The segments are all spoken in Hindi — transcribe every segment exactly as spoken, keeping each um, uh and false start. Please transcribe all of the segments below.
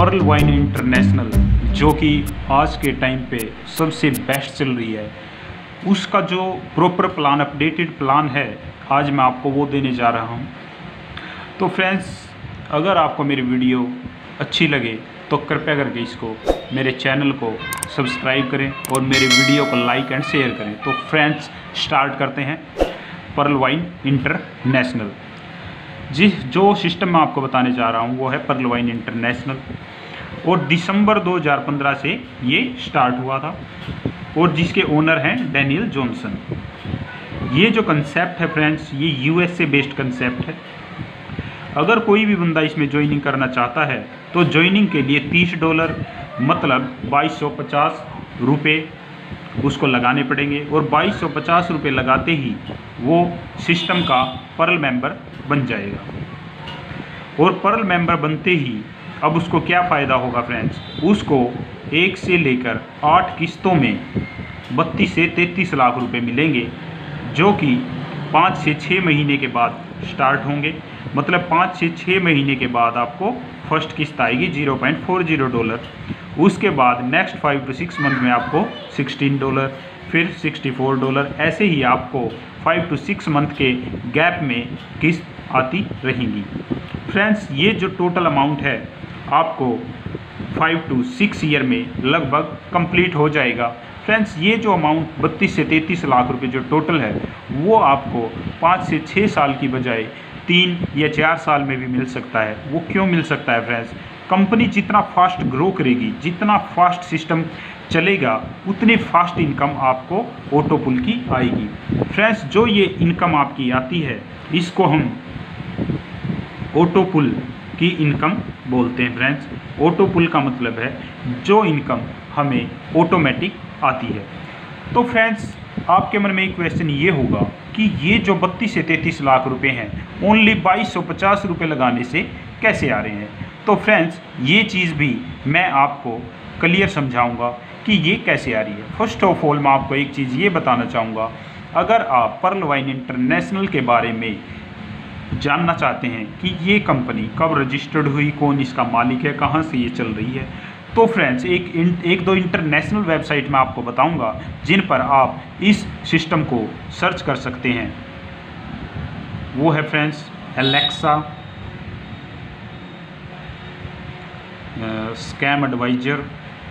पर्लवाइन इंटरनेशनल, जो कि आज के टाइम पे सबसे बेस्ट चल रही है, उसका जो प्रॉपर प्लान, अपडेटेड प्लान है, आज मैं आपको वो देने जा रहा हूँ। तो फ्रेंड्स, अगर आपको मेरी वीडियो अच्छी लगे तो कृपया करके इसको, मेरे चैनल को सब्सक्राइब करें और मेरे वीडियो को लाइक एंड शेयर करें। तो फ्रेंड्स, स्टार्ट करते हैं पर्लवाइन इंटरनेशनल। जिस जो सिस्टम मैं आपको बताने जा रहा हूँ वो है पर्लवाइन इंटरनेशनल, और दिसंबर दो हज़ार पंद्रह से ये स्टार्ट हुआ था, और जिसके ओनर हैं डैनियल जॉनसन। ये जो कंसेप्ट है फ्रेंड्स, ये यूएसए बेस्ड कंसेप्ट है। अगर कोई भी बंदा इसमें ज्वाइनिंग करना चाहता है तो ज्वाइनिंग के लिए तीस डॉलर मतलब बाईस सौ पचास रुपये उसको लगाने पड़ेंगे, और बाईस सौ पचास रुपये लगाते ही वो सिस्टम का पर्ल मेंबर बन जाएगा। और पर्ल मेंबर बनते ही अब उसको क्या फ़ायदा होगा फ्रेंड्स, उसको एक से लेकर आठ किस्तों में बत्तीस से तैंतीस लाख रुपए मिलेंगे, जो कि पाँच से छः महीने के बाद स्टार्ट होंगे। मतलब पाँच से छः महीने के बाद आपको फर्स्ट किस्त आएगी zero point four zero dollar. उसके बाद next five to six month में आपको सिक्सटीन डॉलर, फिर सिक्सटी फोर डॉलर, ऐसे ही आपको फाइव टू सिक्स मंथ के गैप में किस्त आती रहेंगी। फ्रेंड्स, ये जो टोटल अमाउंट है आपको फाइव टू सिक्स ईयर में लगभग कंप्लीट हो जाएगा। फ्रेंड्स, ये जो अमाउंट बत्तीस से तैंतीस लाख रुपए जो टोटल है, वो आपको पाँच से छः साल की बजाय तीन या चार साल में भी मिल सकता है। वो क्यों मिल सकता है फ्रेंड्स, कंपनी जितना फास्ट ग्रो करेगी, जितना फास्ट सिस्टम चलेगा, उतनी फास्ट इनकम आपको ऑटो पुल की आएगी। फ्रेंड्स, जो ये इनकम आपकी आती है, इसको हम ऑटो पुल की इनकम बोलते हैं। फ्रेंड्स, ऑटो पुल का मतलब है जो इनकम हमें ऑटोमेटिक आती है। तो फ्रेंड्स, आपके मन में एक क्वेश्चन ये होगा कि ये जो बत्तीस से तैंतीस लाख रुपए हैं, ओनली बाईस सौ पचास रुपये लगाने से कैसे आ रहे हैं। तो फ्रेंड्स, ये चीज़ भी मैं आपको क्लियर समझाऊंगा कि ये कैसे आ रही है। फर्स्ट ऑफ ऑल मैं आपको एक चीज़ ये बताना चाहूँगा, अगर आप पर्लवाइन इंटरनेशनल के बारे में जानना चाहते हैं कि ये कंपनी कब रजिस्टर्ड हुई, कौन इसका मालिक है, कहाँ से ये चल रही है, तो फ्रेंड्स एक एक दो इंटरनेशनल वेबसाइट मैं आपको बताऊंगा जिन पर आप इस सिस्टम को सर्च कर सकते हैं। वो है फ्रेंड्स एलेक्सा, स्कैम एडवाइजर,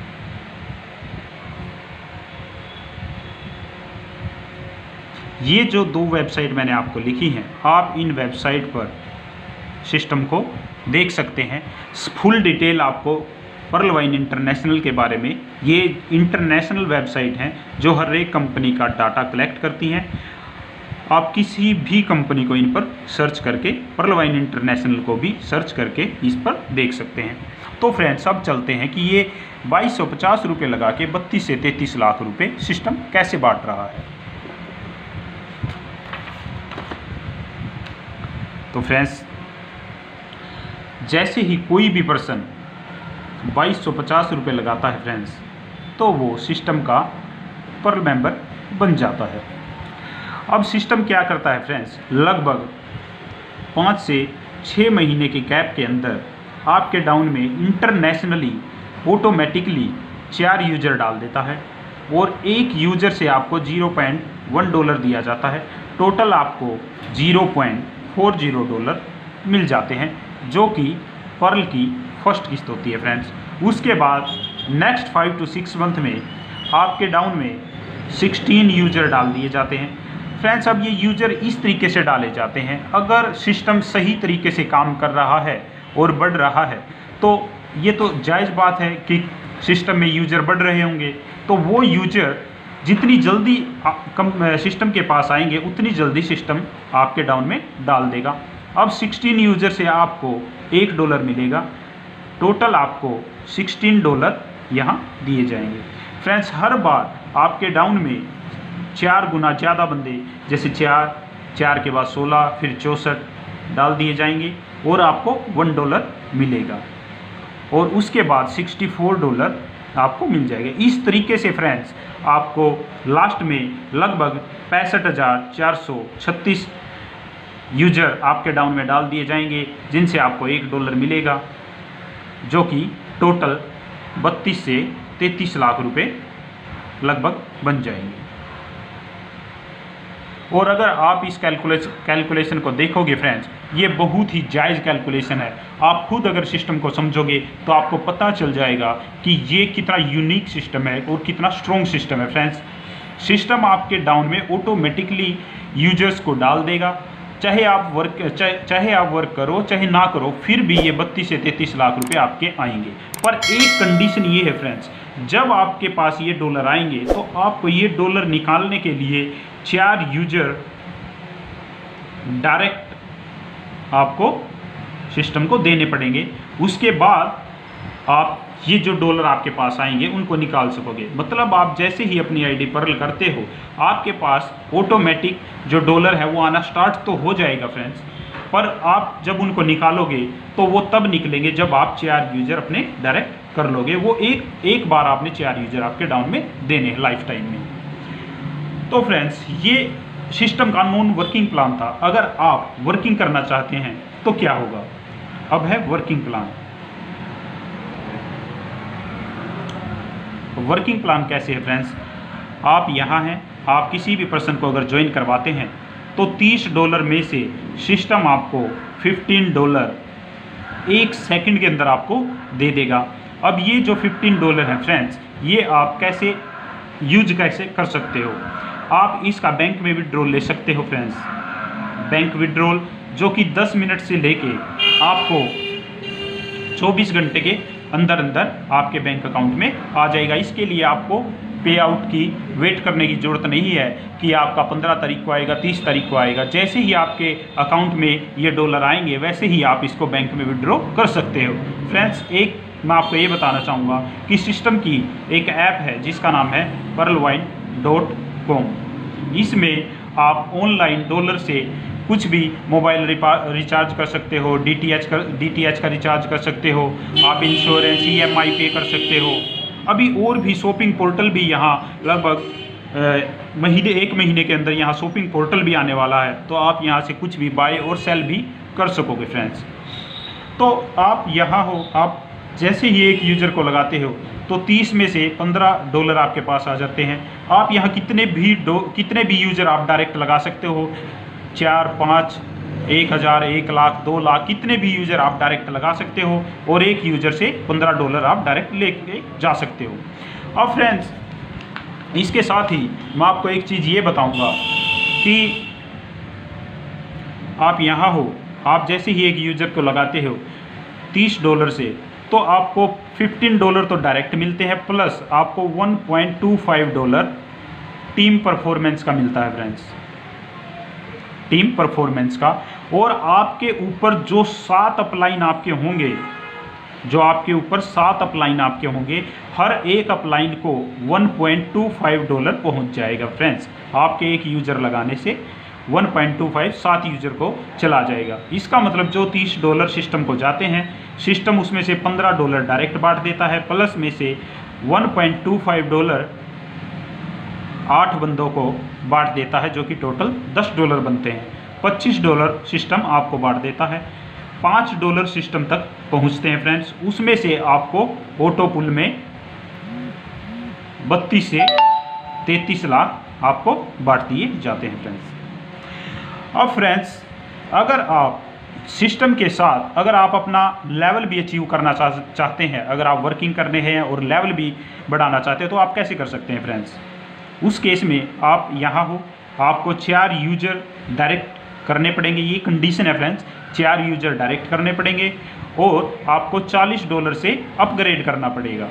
ये जो दो वेबसाइट मैंने आपको लिखी हैं, आप इन वेबसाइट पर सिस्टम को देख सकते हैं। फुल डिटेल आपको पर्लवाइन इंटरनेशनल के बारे में, ये इंटरनेशनल वेबसाइट हैं जो हर एक कंपनी का डाटा कलेक्ट करती हैं। आप किसी भी कंपनी को इन पर सर्च करके, पर्लवाइन इंटरनेशनल को भी सर्च करके इस पर देख सकते हैं। तो फ्रेंड्स, अब चलते हैं कि ये बाईस सौ पचास रुपये लगा के बत्तीस से तैंतीस लाख रुपए सिस्टम कैसे बांट रहा है। तो फ्रेंड्स, जैसे ही कोई भी पर्सन बाईस सौ पचास रुपये लगाता है फ्रेंड्स, तो वो सिस्टम का पर्ल मेंबर बन जाता है। अब सिस्टम क्या करता है फ्रेंड्स, लगभग पाँच से छः महीने के गैप के अंदर आपके डाउन में इंटरनेशनली ऑटोमेटिकली चार यूजर डाल देता है, और एक यूजर से आपको ज़ीरो पॉइंट वन डॉलर दिया जाता है। टोटल आपको zero point four zero dollar मिल जाते हैं, जो कि पर्ल की फर्स्ट किस्त होती है फ्रेंड्स। उसके बाद next five to six month में आपके डाउन में सिक्सटीन यूजर डाल दिए जाते हैं। फ्रेंड्स, अब ये यूजर इस तरीके से डाले जाते हैं, अगर सिस्टम सही तरीके से काम कर रहा है और बढ़ रहा है, तो ये तो जायज़ बात है कि सिस्टम में यूजर बढ़ रहे होंगे, तो वो यूजर जितनी जल्दी कम सिस्टम के पास आएंगे, उतनी जल्दी सिस्टम आपके डाउन में डाल देगा। अब सिक्सटीन यूजर से आपको एक डॉलर मिलेगा, टोटल आपको सिक्सटीन डॉलर यहाँ दिए जाएंगे। फ्रेंड्स, हर बार आपके डाउन में चार गुना ज़्यादा बंदे, जैसे चार चार के बाद सोलह, फिर चौंसठ डाल दिए जाएंगे, और आपको वन डॉलर मिलेगा, और उसके बाद सिक्सटी फोर डॉलर आपको मिल जाएगा। इस तरीके से फ्रेंड्स, आपको लास्ट में लगभग पैंसठ हज़ार चार सौ छत्तीस यूजर आपके डाउन में डाल दिए जाएंगे, जिनसे आपको एक डॉलर मिलेगा, जो कि टोटल बत्तीस से तैंतीस लाख रुपए लगभग बन जाएंगे। और अगर आप इस कैलकुलेशन कैलकुलेशन को देखोगे फ्रेंड्स, ये बहुत ही जायज़ कैलकुलेशन है। आप खुद अगर सिस्टम को समझोगे तो आपको पता चल जाएगा कि ये कितना यूनिक सिस्टम है और कितना स्ट्रॉन्ग सिस्टम है फ्रेंड्स। सिस्टम आपके डाउन में ऑटोमेटिकली यूजर्स को डाल देगा, चाहे आप वर्क चाहे, चाहे आप वर्क करो चाहे ना करो, फिर भी ये बत्तीस से तैंतीस लाख रुपए आपके आएंगे। पर एक कंडीशन ये है फ्रेंड्स, जब आपके पास ये डॉलर आएंगे तो आपको ये डॉलर निकालने के लिए चार यूजर डायरेक्ट आपको सिस्टम को देने पड़ेंगे। उसके बाद आप ये जो डॉलर आपके पास आएंगे उनको निकाल सकोगे। मतलब आप जैसे ही अपनी आईडी पर्ल करते हो, आपके पास ऑटोमेटिक जो डॉलर है वो आना स्टार्ट तो हो जाएगा फ्रेंड्स, पर आप जब उनको निकालोगे तो वो तब निकलेंगे जब आप चार यूजर अपने डायरेक्ट कर लोगे। वो एक एक बार आपने चार यूजर आपके डाउन में देने हैं लाइफ टाइम में। तो फ्रेंड्स, ये सिस्टम का नॉन वर्किंग प्लान था। अगर आप वर्किंग करना चाहते हैं तो क्या होगा, अब है वर्किंग प्लान। वर्किंग प्लान कैसे है फ्रेंड्स, आप यहाँ हैं, आप किसी भी पर्सन को अगर ज्वाइन करवाते हैं तो तीस डॉलर में से सिस्टम आपको पंद्रह डॉलर एक सेकंड के अंदर आपको दे देगा। अब ये जो पंद्रह डॉलर है फ्रेंड्स, ये आप कैसे यूज कैसे कर सकते हो, आप इसका बैंक में विड्रॉल ले सकते हो फ्रेंड्स। बैंक विड्रॉल जो कि दस मिनट से लेके आपको चौबीस घंटे के अंदर अंदर आपके बैंक अकाउंट में आ जाएगा। इसके लिए आपको पे आउट की वेट करने की ज़रूरत नहीं है कि आपका पंद्रह तारीख को आएगा, तीस तारीख को आएगा। जैसे ही आपके अकाउंट में ये डॉलर आएंगे वैसे ही आप इसको बैंक में विड्रॉ कर सकते हो फ्रेंड्स। एक मैं आपको ये बताना चाहूँगा कि सिस्टम की एक ऐप है जिसका नाम है पर्लवाइन डॉट कॉम। इसमें आप ऑनलाइन डॉलर से कुछ भी मोबाइल रिचार्ज कर सकते हो, डीटीएच कर डीटीएच का रिचार्ज कर सकते हो, आप इंश्योरेंस ईएमआई पे कर सकते हो। अभी और भी शॉपिंग पोर्टल भी यहाँ लगभग महीने एक महीने के अंदर यहाँ शॉपिंग पोर्टल भी आने वाला है, तो आप यहाँ से कुछ भी बाय और सेल भी कर सकोगे फ्रेंड्स। तो आप यहाँ हो, आप जैसे ही एक यूज़र को लगाते हो तो तीस में से पंद्रह डॉलर आपके पास आ जाते हैं। आप यहाँ कितने भी डो कितने भी यूज़र आप डायरेक्ट लगा सकते हो, चार पाँच एक हज़ार एक लाख दो लाख कितने भी यूज़र आप डायरेक्ट लगा सकते हो और एक यूज़र से पंद्रह डॉलर आप डायरेक्ट लेके जा सकते हो। अब फ्रेंड्स, इसके साथ ही मैं आपको एक चीज़ ये बताऊंगा कि आप यहाँ हो, आप जैसे ही एक यूज़र को लगाते हो तीस डॉलर से, तो आपको पंद्रह डॉलर तो डायरेक्ट मिलते हैं, प्लस आपको one point two five dollar team performance का मिलता है फ्रेंड्स, टीम परफॉर्मेंस का। और आपके ऊपर जो सात अपलाइन आपके होंगे, जो आपके ऊपर सात अपलाइन आपके होंगे, हर एक अपलाइन को one point two five dollar पहुंच जाएगा फ्रेंड्स। आपके एक यूज़र लगाने से वन पॉइंट टू फाइव सात यूज़र को चला जाएगा। इसका मतलब जो तीस डॉलर सिस्टम को जाते हैं, सिस्टम उसमें से पंद्रह डॉलर डायरेक्ट बांट देता है, प्लस में से one point two five dollar आठ बंदों को बांट देता है, जो कि टोटल दस डॉलर बनते हैं। पच्चीस डॉलर सिस्टम आपको बांट देता है, पाँच डॉलर सिस्टम तक पहुंचते हैं फ्रेंड्स। उसमें से आपको ऑटो पुल में बत्तीस से तैंतीस लाख आपको बांट दिए जाते हैं फ्रेंड्स। अब फ्रेंड्स, अगर आप सिस्टम के साथ अगर आप अपना लेवल भी अचीव करना चाह चाहते हैं, अगर आप वर्किंग करने हैं और लेवल भी बढ़ाना चाहते हैं, तो आप कैसे कर सकते हैं फ्रेंड्स। उस केस में आप यहाँ हो, आपको चार यूजर डायरेक्ट करने पड़ेंगे, ये कंडीशन है फ्रेंड्स, चार यूजर डायरेक्ट करने पड़ेंगे और आपको चालीस डॉलर से अपग्रेड करना पड़ेगा।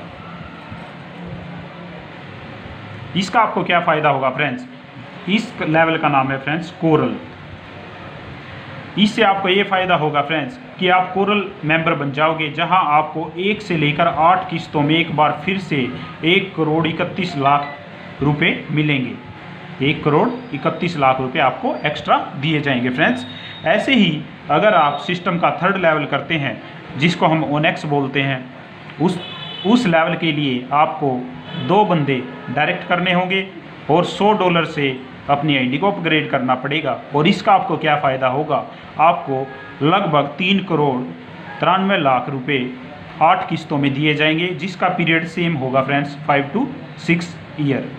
इसका आपको क्या फ़ायदा होगा फ्रेंड्स, इस लेवल का नाम है फ्रेंड्स कोरल। इससे आपको ये फ़ायदा होगा फ्रेंड्स कि आप कोरल मेंबर बन जाओगे, जहां आपको एक से लेकर आठ किस्तों में एक बार फिर से एक करोड़ इकतीस लाख रुपए मिलेंगे। एक करोड़ इकतीस लाख रुपए आपको एक्स्ट्रा दिए जाएंगे फ्रेंड्स। ऐसे ही अगर आप सिस्टम का थर्ड लेवल करते हैं, जिसको हम ओनेक्स बोलते हैं, उस उस लेवल के लिए आपको दो बंदे डायरेक्ट करने होंगे और सौ डॉलर से अपनी आईडी को अपग्रेड करना पड़ेगा। और इसका आपको क्या फ़ायदा होगा, आपको लगभग तीन करोड़ तिरानवे लाख रुपए आठ किस्तों में दिए जाएंगे, जिसका पीरियड सेम होगा friends five to six year.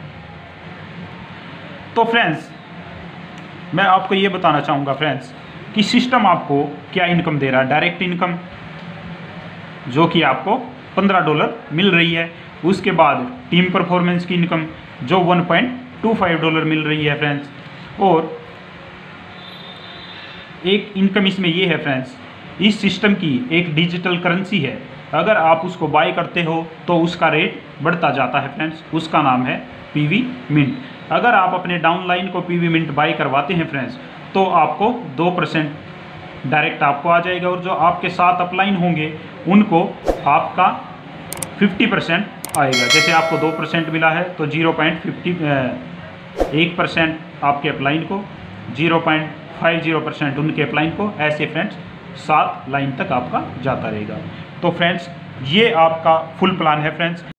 तो फ्रेंड्स मैं आपको ये बताना चाहूँगा फ्रेंड्स कि सिस्टम आपको क्या इनकम दे रहा है। डायरेक्ट इनकम जो कि आपको पंद्रह डॉलर मिल रही है, उसके बाद टीम परफॉर्मेंस की इनकम जो one point two five dollar मिल रही है फ्रेंड्स, और एक इनकम इसमें ये है फ्रेंड्स, इस सिस्टम की एक डिजिटल करेंसी है, अगर आप उसको बाय करते हो तो उसका रेट बढ़ता जाता है फ्रेंड्स, उसका नाम है पीवी मिंट। अगर आप अपने डाउनलाइन को पीवी मिंट बाय करवाते हैं फ्रेंड्स तो आपको दो परसेंट डायरेक्ट आपको आ जाएगा, और जो आपके साथ अपलाइन होंगे उनको आपका फिफ्टी परसेंट आएगा। जैसे आपको दो परसेंट मिला है तो जीरो पॉइंट फिफ्टी एक परसेंट आपके अपलाइन को, zero point five zero percent उनके अपलाइन को, ऐसे फ्रेंड्स सात लाइन तक आपका जाता रहेगा। तो फ्रेंड्स ये आपका फुल प्लान है फ्रेंड्स।